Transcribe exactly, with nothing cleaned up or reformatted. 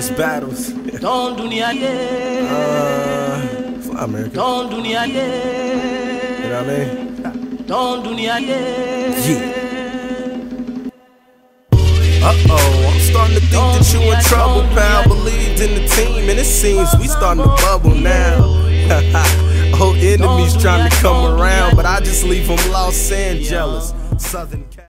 It's battles. Don't do uh, fly America. Don't do You know what I mean? Don't do Yeah. Uh-oh, I'm starting to think that you in trouble, pal. Believed in the team, and it seems we starting to bubble now. Old enemies trying to come around, but I just leave them lost and jealous. Southern